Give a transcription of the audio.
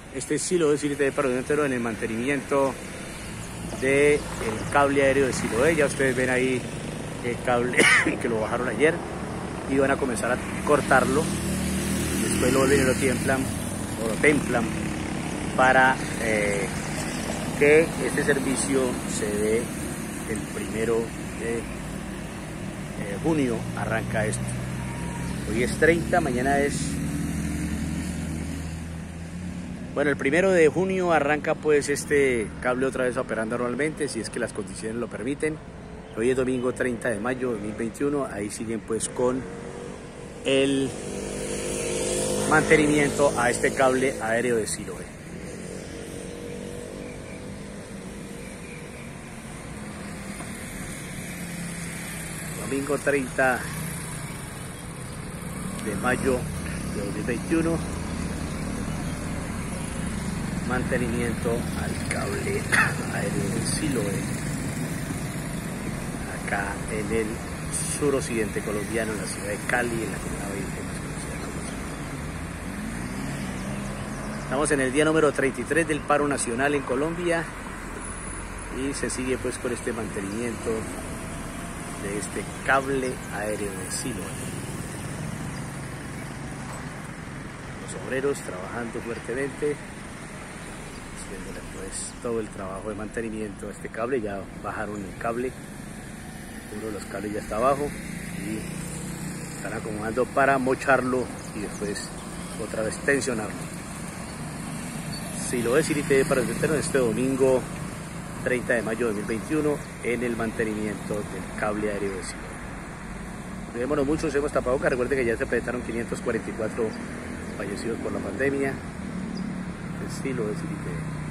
Este Siloé Siloé para entero en el mantenimiento del cable aéreo de Siloé. Ya ustedes ven ahí el cable que lo bajaron ayer y van a comenzar a cortarlo. Después lo vuelven y lo templan para que este servicio se dé el 1 de junio. Arranca esto. Hoy es 30, mañana es... Bueno, el 1 de junio arranca pues este cable otra vez operando normalmente, si es que las condiciones lo permiten. Hoy es domingo 30 de mayo de 2021, ahí siguen pues con el mantenimiento a este cable aéreo de Siloé. Domingo 30 de mayo de 2021. Mantenimiento al cable aéreo de Siloé, acá en el suroccidente colombiano, en la ciudad de Cali, en la comuna 20 más conocida como Siloé. Estamos en el día número 33 del paro nacional en Colombia y se sigue pues con este mantenimiento de este cable aéreo de Siloé. Los obreros trabajando fuertemente, pues todo el trabajo de mantenimiento de este cable. Ya bajaron el cable, uno de los cables ya está abajo y están acomodando para mocharlo y después otra vez tensionarlo. Siloé Siloé para el interno este domingo 30 de mayo de 2021 en el mantenimiento del cable aéreo de Siloé. Cuidémonos mucho, hemos tapabocas. Recuerden que ya se presentaron 544 fallecidos por la pandemia. Siloé Siloé.